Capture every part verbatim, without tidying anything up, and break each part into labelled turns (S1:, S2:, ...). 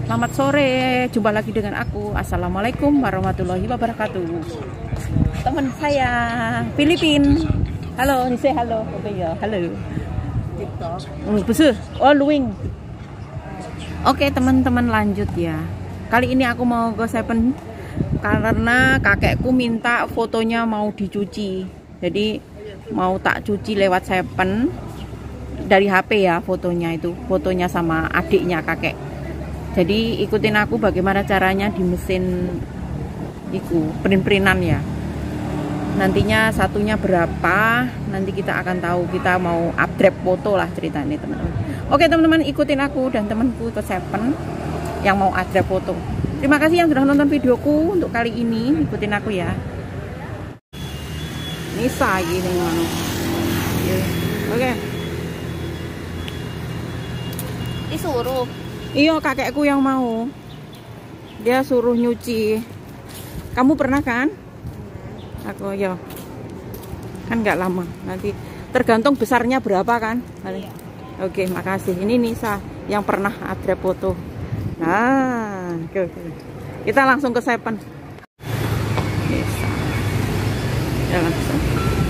S1: Selamat sore, jumpa lagi dengan aku. Assalamualaikum warahmatullahi wabarakatuh. Teman saya Filipin. Halo, ini saya halo. Oke ya, halo. TikTok. Hmm, besul. Oh, luing. Oke, teman-teman lanjut ya. Kali ini aku mau ke Seven karena kakekku minta fotonya mau dicuci. Jadi mau tak cuci lewat Seven dari H P ya fotonya itu. Fotonya sama adiknya kakek. Jadi ikutin aku bagaimana caranya di mesin iku print-printan ya. Nantinya satunya berapa, nanti kita akan tahu. Kita mau upgrade foto lah ceritanya teman-teman. Oke teman-teman, ikutin aku dan temanku ke Seven yang mau upgrade foto. Terima kasih yang sudah nonton videoku untuk kali ini. Ikutin aku ya. Nisa gini ngono. Oke.
S2: Disuruh.
S1: Iya, kakekku yang mau. Dia suruh nyuci. Kamu pernah kan? Aku ya. Kan nggak lama. Nanti tergantung besarnya berapa kan?
S2: Iya.
S1: Oke, makasih. Ini Nisa yang pernah ada foto. Nah, oke, oke. Kita langsung ke Seven. Nisa. Ya langsung.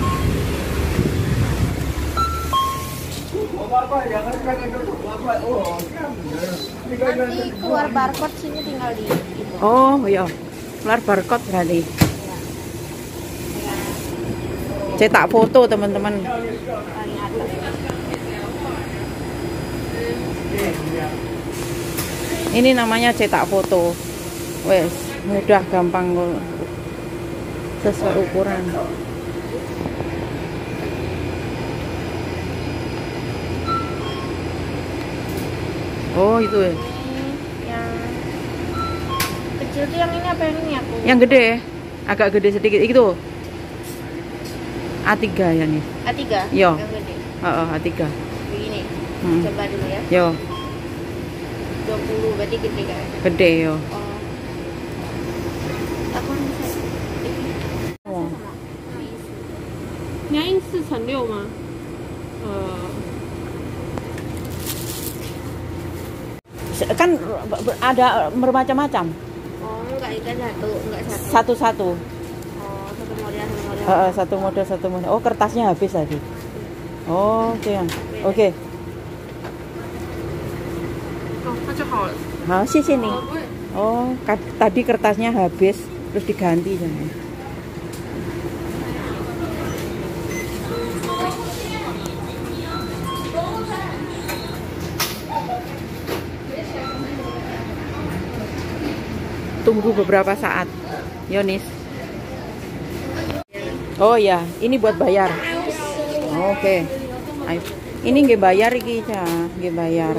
S2: Nanti keluar barcode sini tinggal di itu.
S1: Oh ya, keluar barcode berarti. Cetak foto teman-teman.
S2: Paling atas.
S1: Ini namanya cetak foto. Wes, mudah gampang kok. Sesuai ukuran. Oh itu ya.
S2: Yang kecil tuh yang ini apa yang ini aku?
S1: Yang gede, agak gede sedikit itu. A tiga ya nih.
S2: A tiga?
S1: Yo.
S2: Yang gede.
S1: Heeh, A tiga.
S2: Begini.
S1: Hmm.
S2: Coba dulu ya.
S1: Yo,
S2: dua puluh berarti gede kan?
S1: gede yo.
S2: Oh. Aku bisa.
S1: Oh.
S3: 你要印四乘六吗？呃，
S1: Kan ada bermacam-macam.
S2: Oh, enggak itu satu, enggak satu.
S1: Satu-satu.
S2: Oh, satu model satu model.
S1: Heeh, satu model satu model. Oh, kertasnya habis tadi. Oh, oke. Oke.
S3: 哦，那就好了。
S1: Nah, sih sini.
S3: 哦，不会，
S1: Oh, tadi kertasnya habis terus diganti jangan. Tunggu beberapa saat, Yonis. Oh ya, ini buat bayar. Oke. Ayo. Ini nggak bayar iki ya, nggak bayar.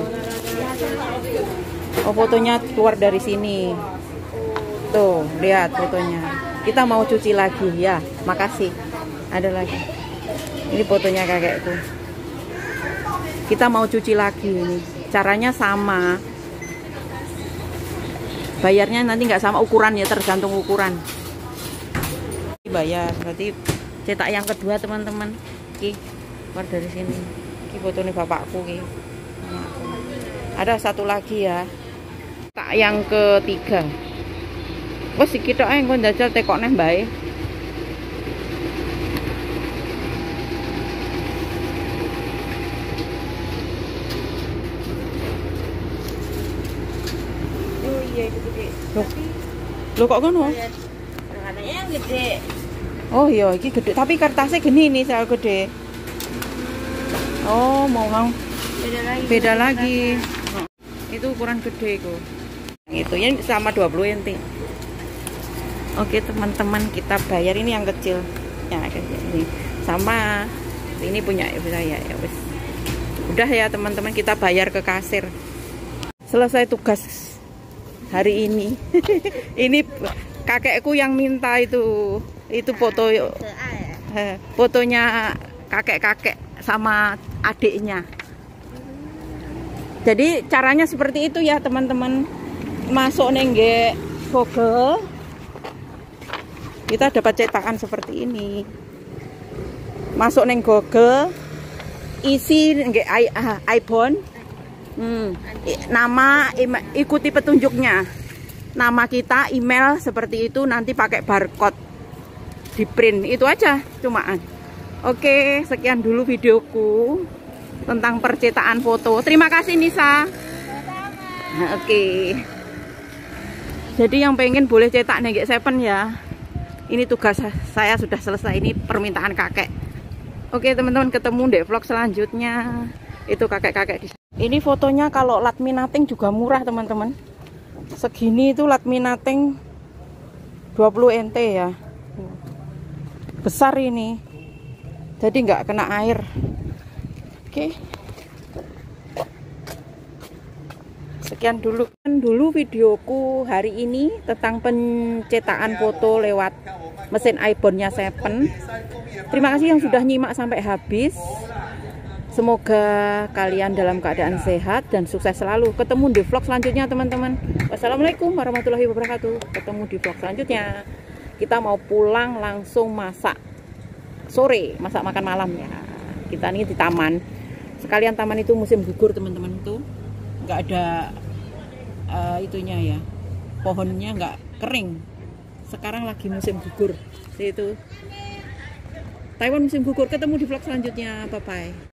S1: Oh, fotonya keluar dari sini. Tuh, lihat fotonya. Kita mau cuci lagi ya. Makasih. Ada lagi. Ini fotonya kakekku. Kita mau cuci lagi ini. Caranya sama. Bayarnya nanti nggak sama ukuran ya, tergantung ukuran. Bayar berarti cetak yang kedua teman-teman. Ki keluar dari sini. Ki fotonya bapakku ki. Sama aku. Ada satu lagi ya. Tak yang ketiga. Wes iki tok ae engko njajal tekok neh bae.
S2: Oh iya itu gede.
S1: Loh, Loh kok ngono?
S2: Lihat. Katanya yang gede.
S1: Oh iya, iki gede, tapi kertasnya gini nih, saya gede. Oh, mau mau
S2: Beda lagi.
S1: beda lagi. Itu ukuran gede kok. Itu ya sama dua puluh enti. Oke, teman-teman, kita bayar ini yang kecil. Ya, ini sama ini punya saya ya, wes. Udah ya, teman-teman, kita bayar ke kasir. Selesai tugas hari ini. Ini kakekku yang minta itu. Itu foto fotonya kakek-kakek sama adiknya. Jadi caranya seperti itu ya teman-teman. Masuk nengge Google, kita dapat cetakan seperti ini. Masuk neng Google, isi nengge iPhone, Hmm. Nama, ikuti petunjuknya. Nama kita, email seperti itu, nanti pakai barcode di print, itu aja cumaan. Oke, sekian dulu videoku tentang percetakan foto. Terima kasih Nisa. Oke. Jadi yang pengen boleh cetak Nenggek Seven ya. Ini tugas saya sudah selesai, ini permintaan kakek. Oke teman-teman, ketemu di vlog selanjutnya. Itu kakek-kakek di. Ini fotonya kalau laminating juga murah teman-teman. Segini itu laminating dua puluh N T ya. Besar ini. Jadi nggak kena air. Oke. Sekian dulu dulu videoku hari ini tentang pencetakan foto lewat mesin iPhone-nya Seven. Terima kasih yang sudah nyimak sampai habis. Semoga kalian dalam keadaan sehat dan sukses selalu. Ketemu di vlog selanjutnya teman-teman. Wassalamualaikum warahmatullahi wabarakatuh. Ketemu di vlog selanjutnya. Kita mau pulang langsung masak sore, masak makan malam ya. Kita ini di taman. Sekalian taman itu musim gugur teman-teman, tuh nggak ada uh, itunya ya, pohonnya nggak kering. Sekarang lagi musim gugur. Itu Taiwan musim gugur. Ketemu di vlog selanjutnya. Bye bye.